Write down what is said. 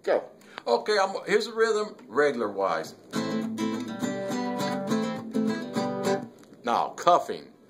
Go. Okay, here's the rhythm, regular wise. Now, cuffing.